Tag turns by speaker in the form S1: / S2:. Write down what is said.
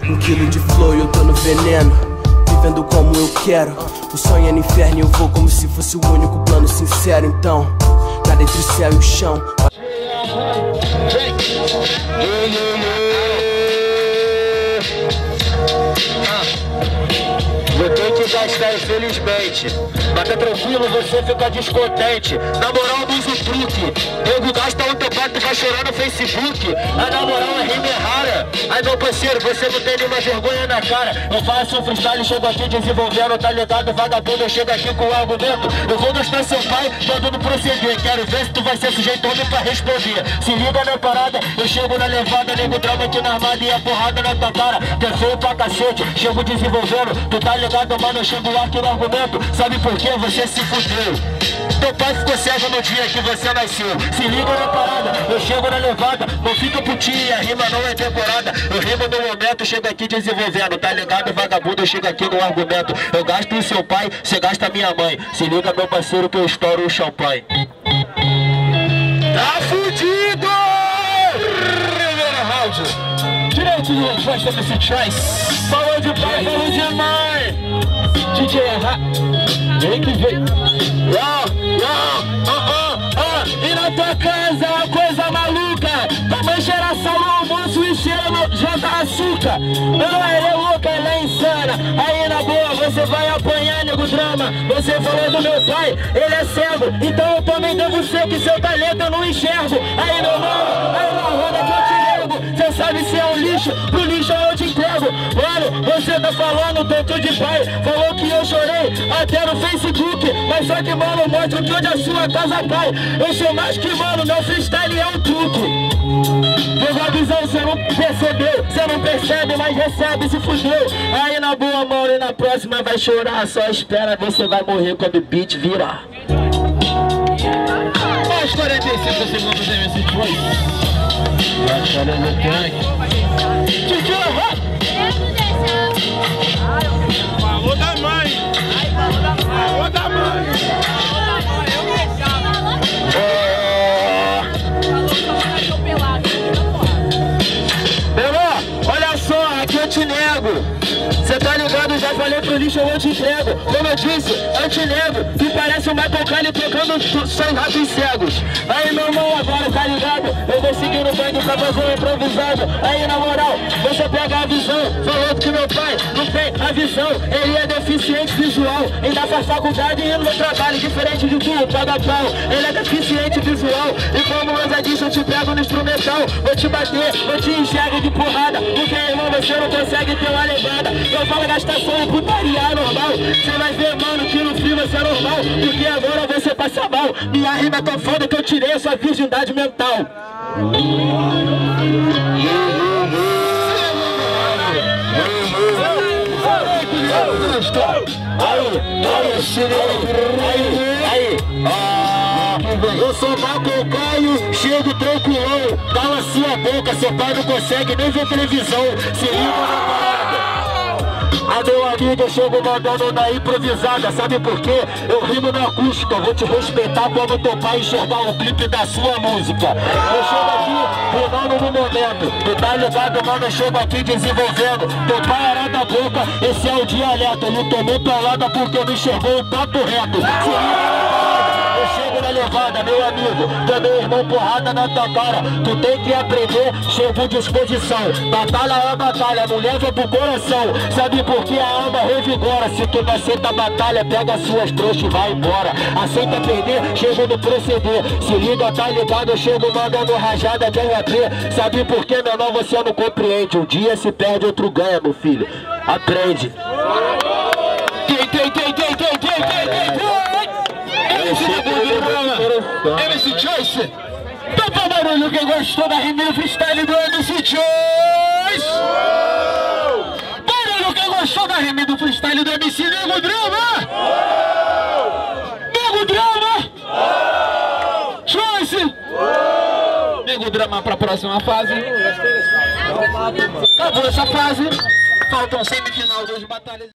S1: 1 quilo de flow e eu tô no veneno, vivendo como eu quero. O sonho é no inferno e eu vou como se fosse o único plano sincero. Então, nada entre o céu e o chão.
S2: Vou ter que gastar, infelizmente. Mas tá tranquilo, você fica descontente. Na moral, não usa o truque. Nego gasta um topado e vai chorar no Facebook. A na moral, a rima é rara. Aí, meu parceiro, você não tem nenhuma vergonha na cara. Eu faço um freestyle, chego aqui desenvolvendo, tá ligado? Vagabundo, eu chego aqui com o argumento. Eu vou gastar seu pai, mandando proceder. Quero ver se tu vai ser sujeito homem pra responder. Se liga na parada, eu chego na levada, nego drama aqui na armada e a porrada na tua cara. Que é feio pra cacete, chego desenvolvendo. Tu tá ligado, mano, eu chego aqui no argumento. Sabe por quê? Você se fudeu. Teu pai ficou cego no dia que você nasceu. Se liga na parada, eu chego na levada. Não fica putinha, rima não é temporada. Eu rimo no momento, chego aqui desenvolvendo. Tá ligado, vagabundo, eu chego aqui no argumento. Eu gasto o seu pai, você gasta a minha mãe. Se liga, meu parceiro, que eu estouro o champanhe. Tá fudido! Primeiro round. Direito do festa desse choice. Falou de pai, falou de mãe. DJ erra. Vem que vem. E na tua casa, coisa maluca. Também cheira sal no almoço e cheira janta açúcar. Ela é louca, ela é insana. Aí na boa, você vai apanhar, nego drama. Você falou do meu pai, ele é cego. Então eu também devo ser que seu talento eu não enxergo. Aí meu mano, aí na roda que eu te nego. Cê sabe se é um lixo, pro lixo eu te entrego. Mano, você tá falando tanto de pai. Falou que eu chorei até no Facebook. Mas só que, mano, mostra que onde a sua casa cai. Eu sou mais que, mano, meu freestyle é um truque. Pegou a visão, você não percebeu. Você não percebe, mas recebe, se fudeu. Aí na boa, mano, e na próxima vai chorar. Só espera, você vai morrer quando o beat virar. Mais 45 segundos do MC Choice.
S3: Falou da mãe. Falou da mãe.
S2: Olha só, aqui eu te nego. Cê tá ligado, já falei pro lixo, eu te entrego. Como eu disse, eu te nego. Tu parece o Michael Kyle tocando só em ratos cegos. Aí meu irmão, agora tá ligado. Eu vou seguir no banho pra fazer um improvisado. Aí na moral, você pega a visão. Falou que meu pai não tem a visão. Ele é deficiente visual. Ainda faz faculdade e no trabalho. Diferente de tu, paga pau. Ele é deficiente visual. E como eu já disse, eu te pego no instrumental. Vou te bater, vou te enxergar de porrada. Porque irmão, você não consegue ter uma levada. Eu falo gastação, putaria é normal. Você vai ver, mano, que no frio você é normal. Porque agora você passa mal. Minha rima é tão foda que eu tirei a sua virgindade mental. Eu sou Michael Caio, chego tranquilão. Cala sua boca, seu pai não consegue nem ver televisão. Se liga na parada. A meu amigo, eu chego mandando na improvisada. Sabe por quê? Eu rimo na acústica. Vou te respeitar quando teu pai enxergar o clipe da sua música. Eu chego aqui, rimando no momento. Tu tá ligado, mano? Eu chego aqui desenvolvendo. Teu pai era da boca, esse é o dialeto. Ele tomou pelada porque não enxergou o papo reto. Se liga, eu chego na levada, meu amigo. Também, irmão, porrada na tua cara. Tu tem que aprender, chego de disposição. Batalha é batalha, não leva pro coração. Sabe por que a alma revigora? Se tu não aceita a batalha, pega as suas trouxas e vai embora. Aceita perder, chego no proceder. Se liga, tá ligado, eu chego mandando rajada de RAP. Sabe por que, meu irmão, você não compreende? Um dia se perde, outro ganha, meu filho. Aprende. MC Choice, topa barulho quem gostou da rima freestyle do MC Choice. Barulho quem gostou da rima do freestyle do MC Nego Drama. Nego Drama. Choice. Nego Drama pra próxima fase. Acabou essa fase. Faltam semifinal, 2 batalhas.